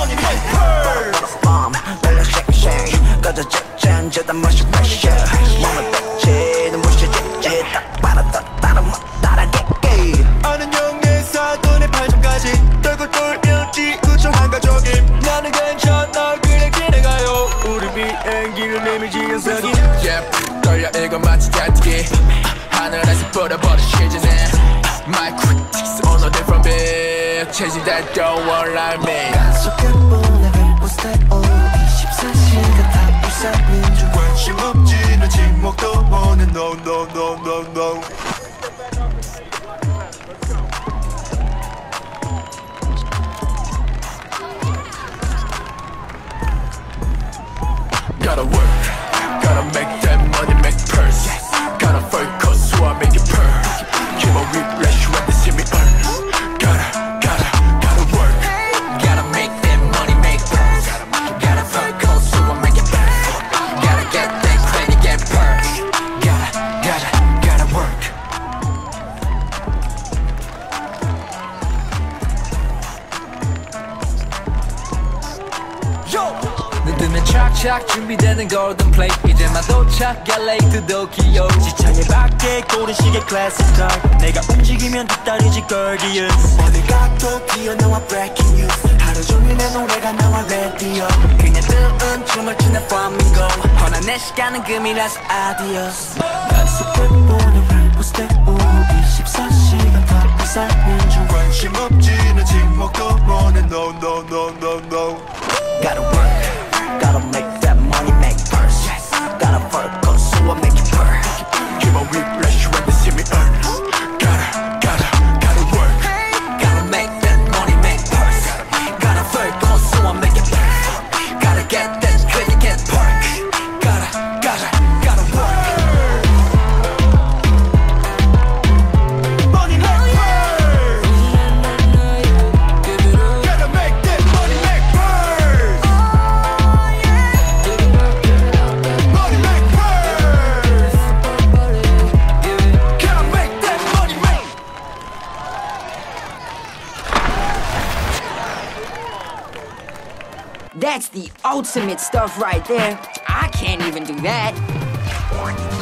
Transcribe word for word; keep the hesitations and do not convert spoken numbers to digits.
money make purse. Bomb, belly shake shake. 꺼져 짠 저다 멋이 pressure. 몸을 뺐지 눈부셔 찢지 딱 봐라 더 따라 못 따라겠게. 아는 형의 사돈의 팔점까지 떨고 돌일지 구청한 가족임. 나는 괜찮아 그래 기대가요. 우리 비행기를 내밀지 연석이. Yeah 떨려 이거 마치 자투기. 하늘에서 뿌려버린 시즌은 My critics on a different beat. Chasing that don't want like me. 가속해 보내 벨포스테 오 이십사 시간 다 부사는 중. 관심 없지 난 침묵도 원해 No no no no no. Gotta work, gotta make that money make purse. Gotta focus so I make it purr. Keep on whiplash when they see me earn. Gotta, gotta, gotta work. Gotta make that money make purse. Gotta focus so I make it purr. Gotta get that credit get purr. Gotta, gotta, gotta work. Yo! 눈 뜨면 착착 준비되는 golden plate. 이제만 도착 엘에이 to Tokyo. 지창의 밖에 고른 시계 classic car. 내가 움직이면 뒤따르지 Gorgeous. 어딜 가도 튀어나와 breaking news. 하루 종일 내 노래가 나와 radio. 그냥 뜨은 춤을 추는 flamingo. 허나 내 시간은 금이라서 adios. 가속해 보내 벨포스테 오 이십사 시간 다 부사는 중. 관심 없지 난 침묵도 원해 No no no no no. Gotta work, gotta make that money make purse. Gotta focus so I make it purr. Keep on whiplash when they see me earn. Gotta, gotta, gotta work. Gotta make that money make purse. Gotta focus so I make it purr. Gotta get that credit get perk. Gotta, gotta, gotta work. Money make purse. Gotta make that money make purse. Money make purse. Gotta make that money make. That's the ultimate stuff right there. I can't even do that.